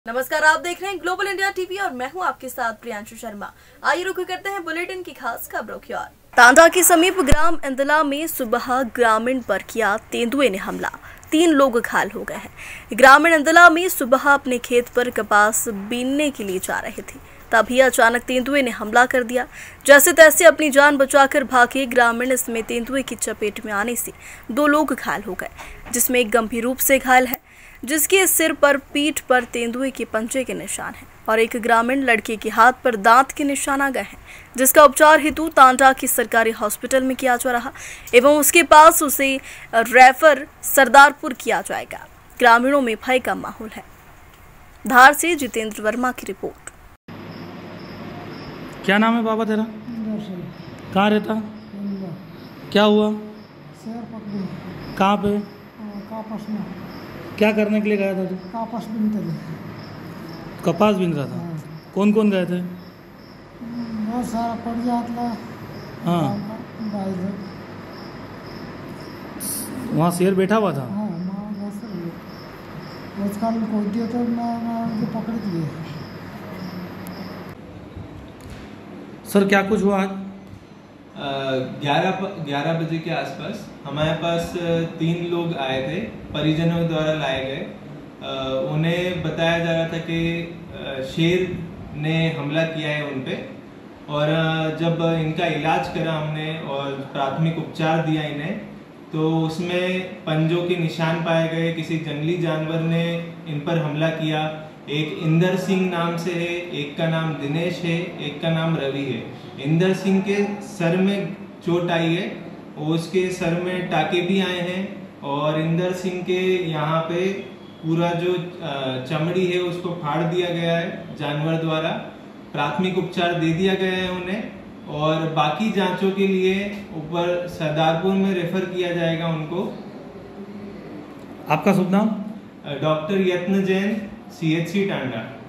नमस्कार, आप देख रहे हैं ग्लोबल इंडिया टीवी और मैं हूं आपके साथ प्रियांशु शर्मा। आइए रुक करते हैं बुलेटिन की खास खबरों की ओर। तांडा के समीप ग्राम इंदला में सुबह ग्रामीण पर किया तेंदुए ने हमला, 3 लोग घायल हो गए हैं। ग्रामीण इंदला में सुबह अपने खेत पर कपास बीनने के लिए जा रहे थे, तभी अचानक तेंदुए ने हमला कर दिया। जैसे तैसे अपनी जान बचाकर भागे ग्रामीण, इसमें तेंदुए की चपेट में आने से 2 लोग घायल हो गए, जिसमें एक गंभीर रूप से घायल है, जिसके सिर पर पीठ पर तेंदुए के पंजे के निशान हैं और एक ग्रामीण लड़के के हाथ पर दांत के निशान आ गए हैं, जिसका उपचार हेतु तांडा के सरकारी हॉस्पिटल में किया जा रहा एवं उसके पास उसे रेफर सरदारपुर किया जाएगा। ग्रामीणों में भय का माहौल है। धार से जितेंद्र वर्मा की रिपोर्ट। क्या नाम है बाबा तेरा? कहाँ रहता? क्या हुआ? कहाँ पे? क्या करने के लिए गया था तू? कपास बीनते थे। कपास बीन रहा था? कौन कौन गए थे? बहुत सारा परिवार था। हाँ, वहाँ शेर बैठा हुआ था? हाँ, को दिया तो उनको पकड़ लिए। सर क्या कुछ हुआ आज? 11 बजे के आसपास हमारे पास 3 लोग आए थे, परिजनों द्वारा लाए गए। उन्हें बताया जा रहा था कि शेर ने हमला किया है उन पे, और जब इनका इलाज करा हमने और प्राथमिक उपचार दिया इन्हें, तो उसमें पंजों के निशान पाए गए। किसी जंगली जानवर ने इन पर हमला किया। एक इंदर सिंह नाम से है, एक का नाम दिनेश है, एक का नाम रवि है। इंदर सिंह के सर में चोट आई है, उसके सर में टाके भी आए हैं, और इंदर सिंह के यहाँ पे पूरा जो चमड़ी है उसको फाड़ दिया गया है जानवर द्वारा। प्राथमिक उपचार दे दिया गया है उन्हें, और बाकी जांचों के लिए ऊपर सरदारपुर में रेफर किया जाएगा उनको। आपका शुभ नाम? डॉक्टर यत्न जैन, CHC टांडा।